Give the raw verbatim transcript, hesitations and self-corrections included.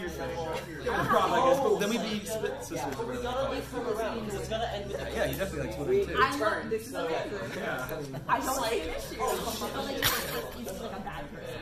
your thing. Prom, I guess. But then we'd be split sisters. We gotta like come around because it's gonna end with the Yeah, he definitely likes women too. I love this. Yeah. I don't like it. I don't like it. He's like a bad person.